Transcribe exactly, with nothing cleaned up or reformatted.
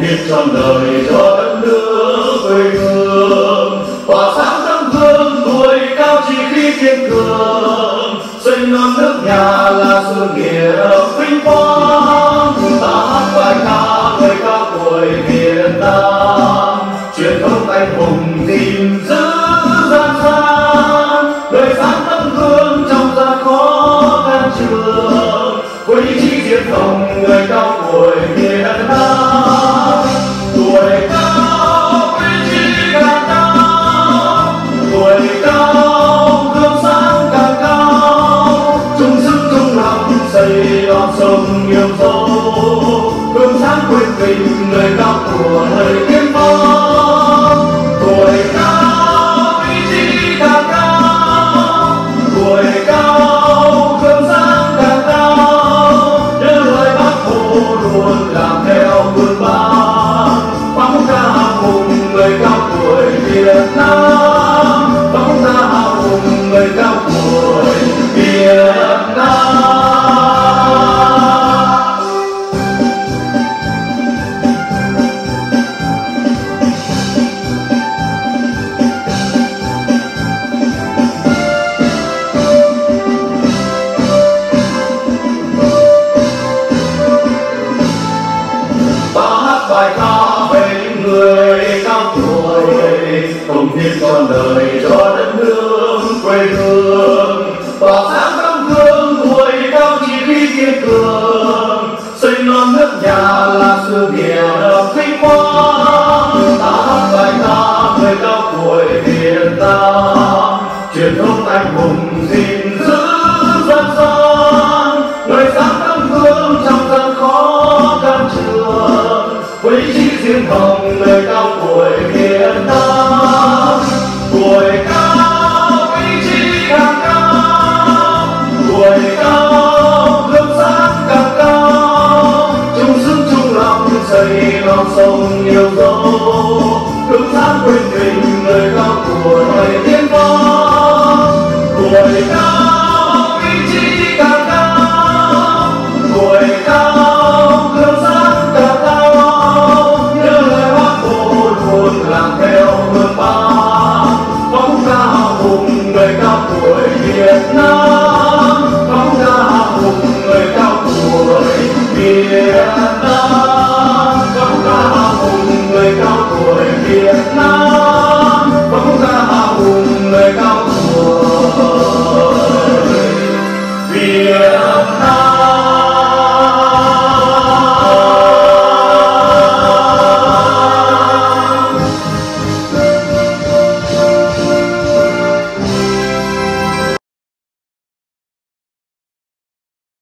hiến trọn đời cho đất nước quê hương. Tỏa sáng tấm gương tuổi cao chỉ khi kiên cường, xây non nước nhà là sự nghĩa vinh quang. Ta hát bài ca người cao tuổi Việt Nam, truyền thống anh hùng gìn giữ gian gian, đời sáng tấm gương trong gian khó khăn trường, với ý chí diệt hồng người cao tuổi Việt Nam. Tuổi cao ý chí càng cao, tuổi cao gương sáng càng cao, chung sức chung lòng xây non sông yêu dấu, gương sáng quên mình người cao tuổi tiên phong. Tuổi cao ý chí càng cao, tuổi cao gương sáng càng cao, nhớ lời Bác Hồ luôn làm theo gương bác. Phóng ca hùng người cao tuổi Việt Nam, phóng ca hùng người cao tuổi Việt Nam. Bài ca về những người cao tuổi, cống hiến trọn đời cho đất nước quê hương. Tỏa sáng tấm gương tuổi cao chỉ khi kiên cường, xây non nước nhà là sự nghiệp vinh quang. Ta hát bài ca người cao tuổi Việt Nam, truyền thống anh hùng gìn giữ dân gian, đời sáng tấm gương trong gian khó khăn trường, với ý chí riêng hồng người cao tuổi Việt Nam. Tuổi cao ý chí càng cao, tuổi cao gương sáng càng cao, chung sức chung lòng xây non sông yêu dấu, gương sáng quên mình người cao tuổi tiên phong. Tuổi cao ý chí càng cao, tuổi cao gương sáng càng cao, nhớ lời Bác Hồ luôn làm theo gương bác. Phóng ca hùng người cao tuổi Việt Nam, phóng ca hùng người cao tuổi Việt Nam.